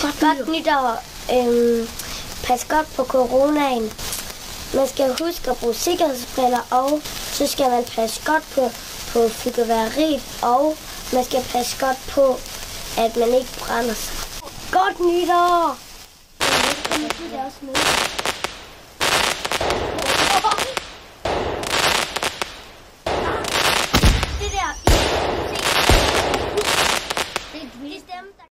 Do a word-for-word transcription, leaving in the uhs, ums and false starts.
Godt nytår. Øhm, pas godt på coronaen. Man skal huske at bruge sikkerhedsbriller, og så skal man passe godt på, på fyrværkeriet, og man skal passe godt på, at man ikke brænder sig. Godt nytår! Det er også med.